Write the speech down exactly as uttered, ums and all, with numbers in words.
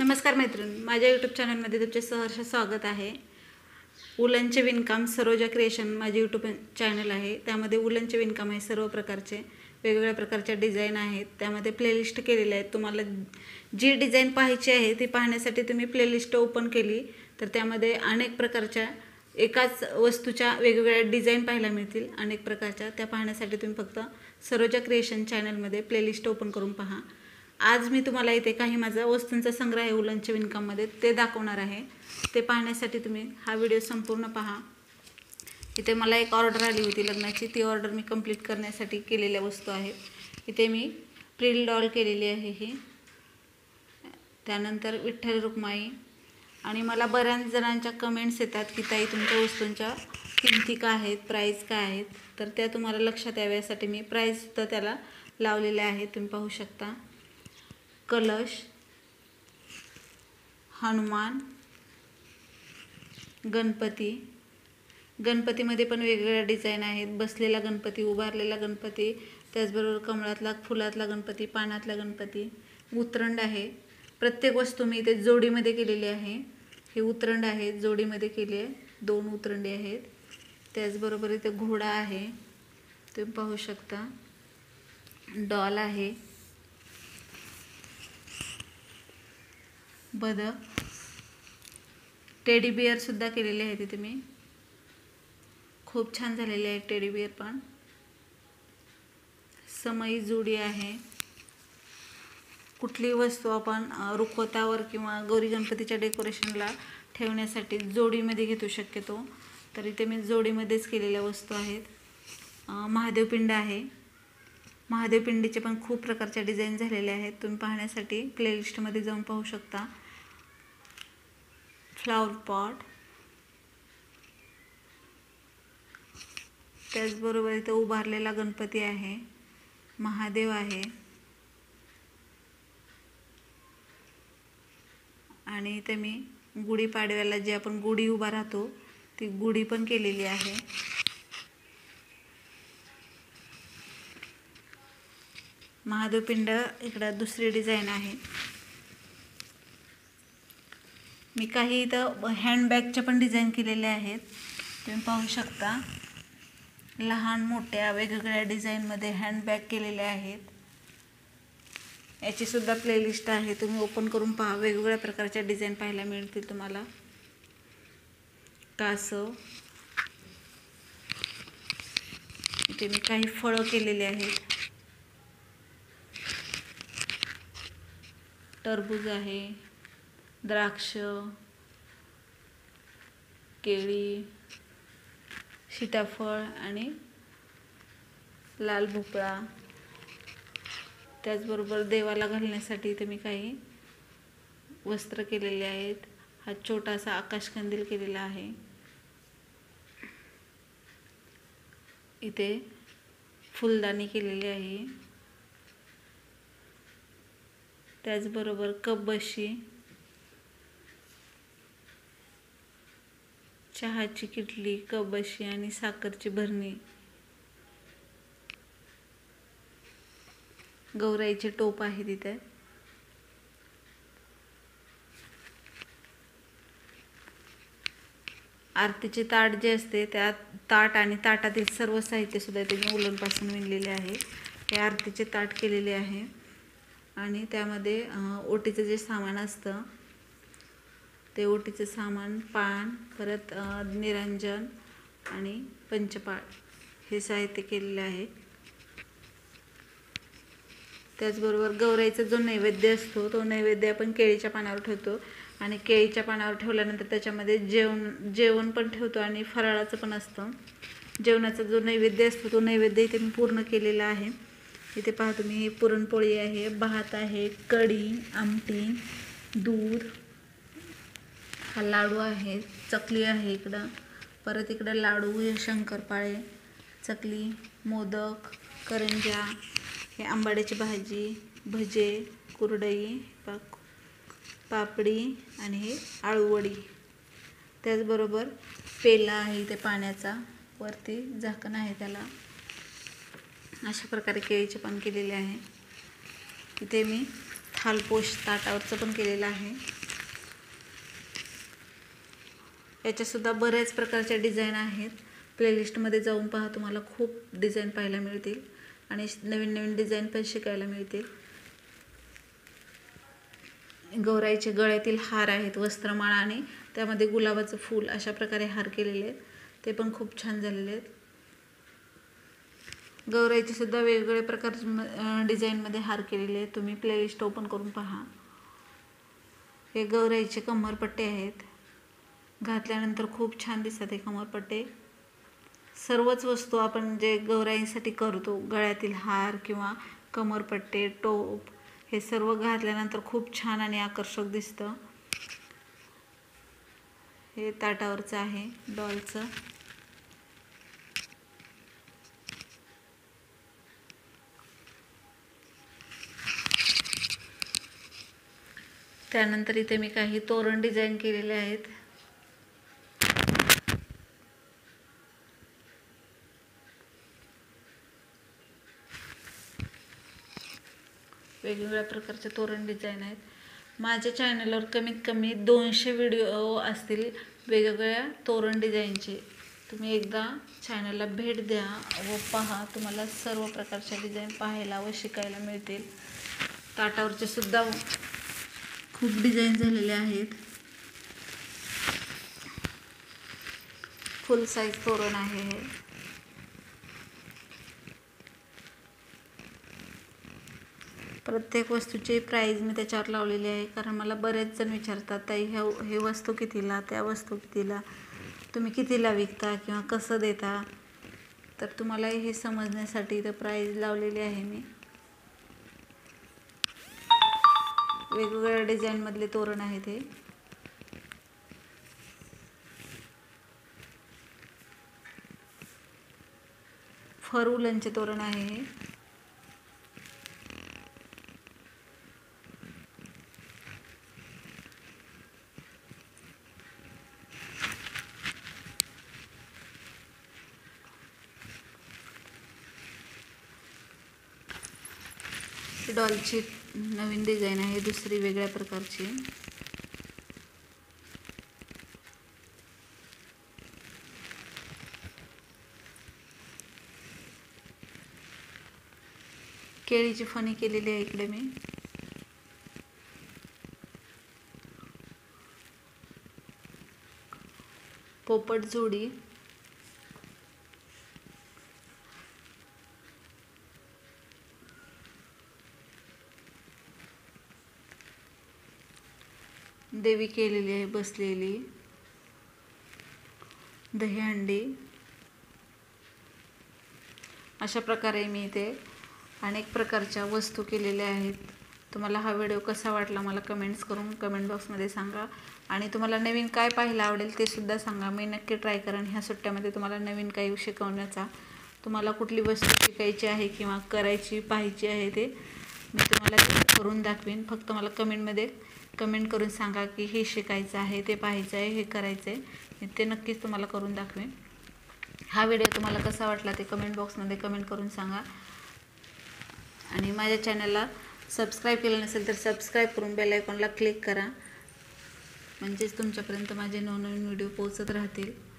नमस्कार मैत्रिणी, माझ्या यूट्यूब चॅनलमध्ये तुमचे सहर्ष स्वागत आहे। उलनचे विणकाम सरोजा क्रिएशन माझे यूट्यूब चॅनल आहे। त्यामध्ये उलनचे विणकाम आहे, सर्व प्रकारचे वेगवेगळ्या प्रकारच्या डिझाइन आहेत। त्यामध्ये प्लेलिस्ट केलेली आहे। तुम्हाला जी डिझाइन पाहायची आहे ती पाहण्यासाठी तुम्ही प्लेलिस्ट ओपन केली तर त्यामध्ये अनेक प्रकारच्या एकाच वस्तूच्या वेगवेगळ्या डिझाइन पाहायला मिळतील। अनेक प्रकारच्या त्या पाहण्यासाठी तुम्ही फक्त सरोजा क्रिएशन चॅनलमध्ये प्लेलिस्ट ओपन करून पहा। आज मी तुम्हाला इथे काही माझा वस्तूंचा संग्रह आहे उलनच्या विणकामामध्ये ते दाखवणार आहे। ते पाहण्यासाठी तुम्ही हा व्हिडिओ संपूर्ण पहा। इथे मला एक ऑर्डर आली होती लग्नाची, ती ऑर्डर मी कंप्लीट करण्यासाठी केलेल्या वस्तू आहेत। इथे मी प्रिल डॉल केलेली आहे ही, त्यानंतर विठ्ठल रुक्माई। आणि मला बऱ्याच जणांच्या कमेंट्स येतात की ताई तुमच्या वस्तूंच्या किमती काय आहेत, प्राइस काय आहेत, तर त्या तुम्हाला लक्षात याव्यासाठी मी प्राइस सुद्धा त्याला लावलेले आहे, तुम्ही पाहू शकता। कलश, हनुमान, गणपती। गणपतीमध्ये पण वेगवेगळ्या डिझाइन आहेत। बसलेला गणपती, उभारलेला गणपती, त्याचबरोबर कमळातला, फुलातला गणपती, पानातला गणपती, उतरंड आहे। प्रत्येक वस्तू मी इथे जोडीमध्ये केलेली आहे। हे उतरंड आहे, जोडीमध्ये केली आहे, दोन उतरंडी आहेत। त्याचबरोबर इथे घोडा आहे, तुम्ही पाहू शकता। डॉल आहे, बदक, टेडी बियर सुद्धा केलेले आहे तिथे मी, खूप छान झालेले आहे टेडी बियर पण। समई जोडी आहे। कुठली वस्तू आपण रुखवतावर किंवा गौरी गणपतीच्या डेकोरेशनला ठेवण्यासाठी जोडीमध्ये घेतो शक्यतो, तर इथे मी जोडीमध्येच केलेल्या वस्तू आहेत। महादेव पिंड आहे। महादेव पिंडीचे पण खूप प्रकारच्या डिझाइन झालेले आहेत, तुम्ही पाहण्यासाठी प्लेलिस्टमध्ये जाऊन पाहू शकता। फ्लावर पॉट, त्याचबरोबर इथे उभारलेला गणपती आहे, महादेव आहे, आणि इथे मी गुढी पाडव्याला जे आपण गुढी उभा राहतो ती गुढी पण केलेली आहे। महादेव पिंड इकडे दुसरी डिझाइन आहे। मी काही इथं हँडबॅगच्या पण डिझाइन केलेल्या आहेत, तुम्ही पाहू शकता। लहान मोठ्या वेगवेगळ्या डिझाइनमध्ये हँडबॅग केलेल्या आहेत। याची सुद्धा प्लेलिस्ट आहे, तुम्ही ओपन करून पहा, वेगवेगळ्या प्रकारच्या डिझाइन पाहायला मिळतील तुम्हाला। कासव, इथे मी काही फळं केलेली आहेत। टरबूज आहे, द्राक्ष, केळी, सीताफळ आणि लाल भोपळा। त्याचबरोबर देवाला घालण्यासाठी इथे मी काही वस्त्र केलेले आहेत। हा छोटासा आकाशकंदील केलेला आहे। इथे फुलदाणी केलेली आहे। त्याचबरोबर कप बशी, चहाची किटली, कप बशी आणि साखरची भरणी, गौराईचे टोप आहे तिथे। आरतीचे ताट जे असते त्या ताट आणि ताटातील सर्व साहित्य सुद्धा ते उलनपासून विणलेले आहे। हे आरतीचे ताट केलेले आहे आणि त्यामध्ये ओटीचं जे सामान असतं ते ओटीचं सामान, पान, परत निरंजन आणि पंचपाळ हे साहित्य केलेले आहे। त्याचबरोबर गौराईचा जो नैवेद्य असतो तो नैवेद्य आपण केळीच्या पानावर ठेवतो आणि केळीच्या पानावर ठेवल्यानंतर त्याच्यामध्ये जेवण जेवण पण ठेवतो आणि फराळाचं पण असतं। जेवणाचा जो नैवेद्य असतो तो नैवेद्य इथे मी पूर्ण केलेला आहे। इथे पहा तुम्ही, पुरणपोळी आहे, भात आहे, कढी, आमटी, दूध, हा लाडू आहे, चकली आहे इकडं, परत इकडं लाडू, शंकरपाळे, चकली, मोदक, करंज्या, हे आंबाड्याची भाजी, भजे, कुरडई, पाक पापडी आणि हे आळूवडी। त्याचबरोबर पेला आहे इथे पाण्याचा, वरती झाकण आहे त्याला। अशा प्रकारे केळीचे पान केलेले आहे। इथे मी थालपोश ताटावरचं पण केलेलं आहे। याच्यासुद्धा बऱ्याच प्रकारच्या डिझाईन आहेत. प्लेलिस्टमध्ये जाऊन पहा, तुम्हाला खूप डिझाईन पाहायला मिळतील आणि नवीन नवीन डिझाईन पण शिकायला मिळतील. गौराईचे गळ्यातील हार आहेत, वस्त्रमाळा आणि त्यामध्ये गुलाबाचं फूल अशा प्रकारे हार केलेले आहेत, ते पण खूप छान झालेले आहेत. गौराईचे सुद्धा वेगवेगळ्या प्रकारचे डिझाईनमध्ये हार केलेले आहेत, तुम्ही प्लेलिस्ट ओपन करून पहा. हे गौराईचे कमरपट्टे आहेत, घातल्यानंतर खूप छान दिसतात हे कमरपट्टे. सर्वच वस्तू आपण जे गौराईसाठी करतो, गळ्यातील हार किंवा कमरपट्टे, टोप, हे सर्व घातल्यानंतर खूप छान आणि आकर्षक दिसतं. हे ताटावरचं आहे डॉलचं. त्यानंतर इथे मी काही तोरण डिझाईन केलेले आहेत. वेगवेगळ्या प्रकारचे तोरण डिझाईन आहेत. माझ्या चॅनलवर कमीत कमी दोनशे व्हिडिओ असतील वेगवेगळ्या तोरण डिझाईनचे. तुम्ही एकदा चॅनलला भेट द्या व पहा, तुम्हाला सर्व प्रकारच्या डिझाईन पाहायला व शिकायला मिळतील. ताटावरचे सुद्धा खूप डिझाईन झालेले आहेत. फुल साईज तोरण आहे हे. प्रत्येक वस्तूची प्राईज मी त्याच्यावर लावलेली आहे, कारण मला बरेच जण विचारतात, ताई ह्या हे वस्तू कितीला, त्या वस्तू कितीला, तुम्ही कितीला विकता किंवा कसं देता. तर तुम्हाला हे समजण्यासाठी इथं प्राईज लावलेली आहे मी. वेगवेगळ्या डिझाईनमधले तोरण आहेत हे. फर उलनचे तोरण आहे हे. डॉलची नवीन डिझाईन आहे, दुसरी वेगळ्या प्रकारची. केळीची फणी केलेली आहे इकडे मी. पोपट जोडी. देवी केलेली आहे बसलेली. दहीहंडी. अशा प्रकारे मी इथे अनेक प्रकारच्या वस्तू केलेल्या आहेत. तुम्हाला हा व्हिडिओ कसा वाटला मला कमेंट्स करून कमेंट बॉक्समध्ये सांगा. आणि तुम्हाला नवीन काय पाहायला आवडेल ते सुद्धा सांगा. मी नक्की ट्राय करेन ह्या सुट्ट्यामध्ये तुम्हाला नवीन काही शिकवण्याचा. तुम्हाला कुठली वस्तू शिकायची आहे किंवा करायची पाहायची आहे ते मी तुम्हाला करून दाखवेन. फक्त मला कमेंटमध्ये कमेंट करून सांगा की हे शिकायचं आहे, ते पाहायचं आहे, हे करायचं आहे. मी ते नक्कीच तुम्हाला करून दाखवेन. हा व्हिडिओ तुम्हाला कसा वाटला ते कमेंट बॉक्समध्ये कमेंट करून सांगा. आणि माझ्या चॅनलला सबस्क्राईब केलं नसेल तर सबस्क्राईब करून बेल आयकॉनला क्लिक करा, म्हणजेच तुमच्यापर्यंत माझे नवनवीन व्हिडिओ पोहोचत राहतील.